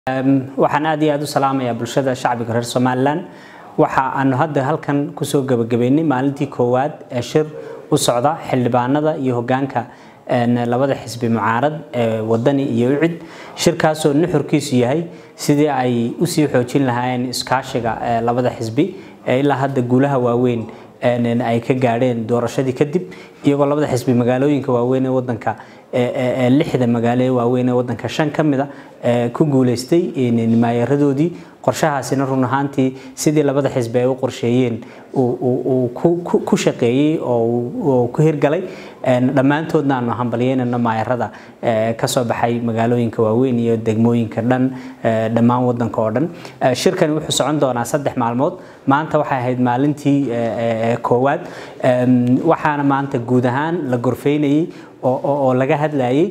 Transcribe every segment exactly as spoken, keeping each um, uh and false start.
waxaan aad iyo aad u salaamayaa bulshada shacbiga reer Soomaaliland waxa aanu hadda halkan ku soo gabagabeynay maalintii koowaad ee shir u socda xildhibaanada iyo hoggaanka labada xisbi mucaarad ee wadani iyo ucid shirkaas oo nuxurkiisu yahay sidii ay u sii xoojin lahaayeen iskaashiga labada xisbi ee ilaa hadda guulaha waaweyn ay ka gaadheen doorashadii kadib iyagoo labada xisbi magaalooyinka waaweyn ee wadanka ee lixda magaalo ee waaweyn ee wadanka shan kamida ku guuleystay in maayaradoodii qorshahaasina run ahaantii sidii labada xisbi ay u qorsheeyeen uu ku shaqeeyay oo ku hirgalay dhamaantoodna aanu hambalyeynayno maayarada ka soo baxay magaalooyinka waaweyn iyo degmooyinka dhan dhammaan wadanka oo dhan shirkani wuxuu socon doonaa saddex maalmood maanta waxay ahayd maalintii koowaad waxaana maanta guud ahaan la gorfeynayay oo laga hadlayay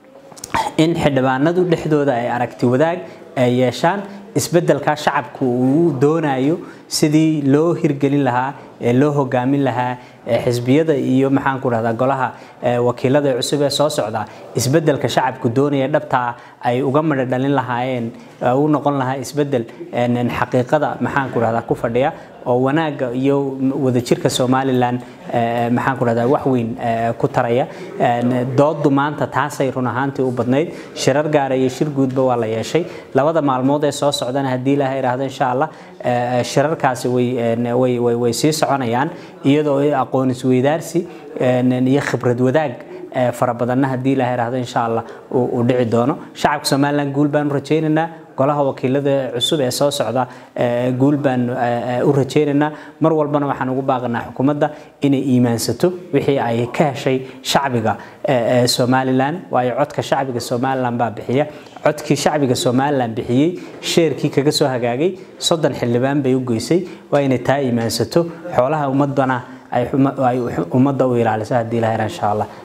in xildhibaanadu dhexdooda ay aragti wadaag ay yeeshaan isbedelka shacabku uu doonayo sidii loo hirgelin lahaa ee loo hogaamin lahaa xisbiyada iyo maxaan ku rahdaa golaha wakiilada cusub ee soo socda isbedelka shacabku doonaya dhabta ay uga madha dhalin lahaayeen uu noqon lahaa isbedel xaqiiqada maxaan ku rahdaa ku fadhiya oo wanaaga iyo wadajirka Soomaaliland maxaan ku rahdaa wax weyn ku taraya dooddu maanta taasay run ahaantii u badnayd shirar gaar ah iyo shir guudba waa la yeeshay labada maalmood ee soo socdana hadii la yiraahdo insha Allah shirarkaasi way way way sii soconayaan iyadoo aqoon isweydaarsi iyo khibrad wadaag farabadanna hadii la yiraahdo insha Allah uu dhici doono shacabka Soomaaliland guul baan u rajaynaynaa golaha wakiilada cusub ee soo socda guul baan u rajaynaynaa mar walbana waxaan ugu baaqnaa xukuumadda inay iimaansato wixii ay ka heshay shacbiga Soomaaliland waayo codka shacbiga Soomaaliland baa bixiya codkii shacbiga Soomaaliland bixiyay sheerkii kaga soo hagaagay soddon xildhibaan bay u goysay waa inay taa iimaansato xoolaha ummadana ay ummadda u ilaaliso hadii la helaan insha Allah